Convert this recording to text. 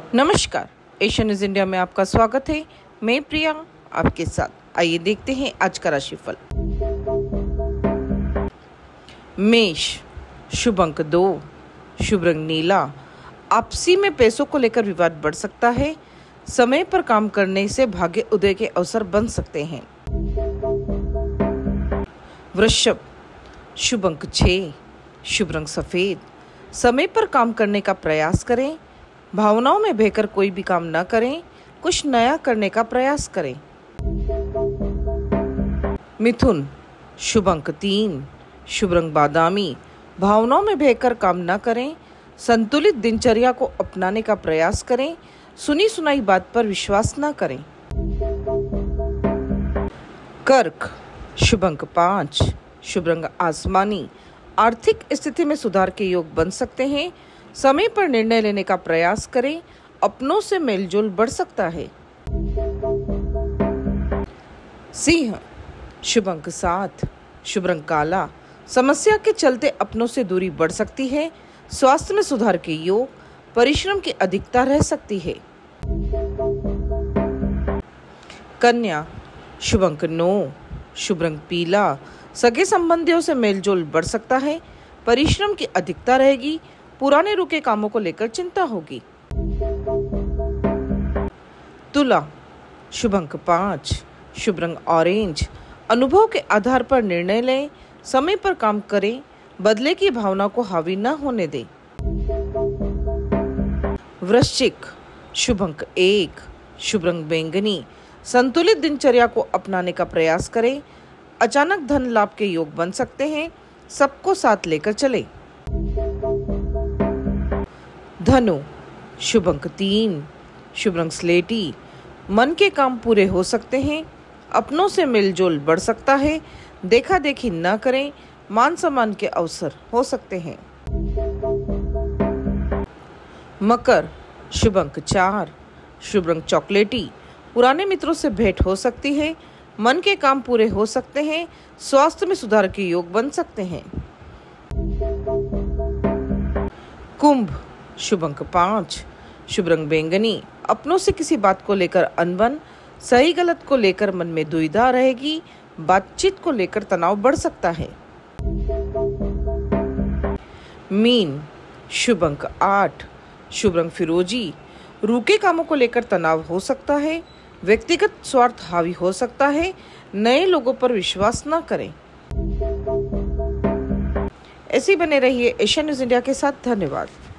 नमस्कार, Asian news India में आपका स्वागत है। मैं प्रिया आपके साथ। आइए देखते हैं आज का राशिफल। मेष, शुभ अंक 2, शुभ रंग नीला। आपसी में पैसों को लेकर विवाद बढ़ सकता है। समय पर काम करने से भाग्य उदय के अवसर बन सकते हैं। वृषभ, शुभ अंक 6, शुभ रंग सफेद। समय पर काम करने का प्रयास करें। भावनाओं में बहकर कोई भी काम न करें। कुछ नया करने का प्रयास करें। मिथुन, शुभ अंक 3, शुभ रंग बादामी। भावनाओं में बहकर काम न करें। संतुलित दिनचर्या को अपनाने का प्रयास करें। सुनी सुनाई बात पर विश्वास न करें। कर्क, शुभ अंक 5, शुभ रंग आसमानी। आर्थिक स्थिति में सुधार के योग बन सकते हैं। समय पर निर्णय लेने का प्रयास करें। अपनों से मेलजोल बढ़ सकता है। सिंह, शुभ अंक 7, शुभ रंग काला। समस्या के चलते अपनों से दूरी बढ़ सकती है। स्वास्थ्य में सुधार के योग, परिश्रम की अधिकता रह सकती है। कन्या, शुभ अंक 9, शुभ रंग पीला। सगे संबंधियों से मेलजोल बढ़ सकता है। परिश्रम की अधिकता रहेगी। पुराने रुके कामों को लेकर चिंता होगी। तुला, शुभ अंक 5, शुभ रंग ऑरेंज। अनुभव के आधार पर निर्णय लें। समय पर काम करें। बदले की भावना को हावी न होने दें। वृश्चिक, शुभ अंक 1, शुभ रंग बैंगनी। संतुलित दिनचर्या को अपनाने का प्रयास करें। अचानक धन लाभ के योग बन सकते हैं। सबको साथ लेकर चलें। धनु, शुभ अंक 3, शुभ रंग स्लेटी। मन के काम पूरे हो सकते हैं। अपनों से मेलजोल बढ़ सकता है। देखा देखी न करें। मान सम्मान के अवसर हो सकते हैं। मकर, शुभ अंक 4, शुभ रंग चॉकलेटी। पुराने मित्रों से भेंट हो सकती है। मन के काम पूरे हो सकते हैं। स्वास्थ्य में सुधार के योग बन सकते हैं। कुंभ, शुभ अंक 5, शुभ रंग बैंगनी। अपनों से किसी बात को लेकर अनबन, सही गलत को लेकर मन में दुविधा रहेगी। बातचीत को लेकर तनाव बढ़ सकता है। मीन, शुभ अंक 8, शुभ रंग फिरोजी। रूके कामों को लेकर तनाव हो सकता है। व्यक्तिगत स्वार्थ हावी हो सकता है। नए लोगों पर विश्वास न करें। ऐसे बने रहिए एशियन न्यूज इंडिया के साथ। धन्यवाद।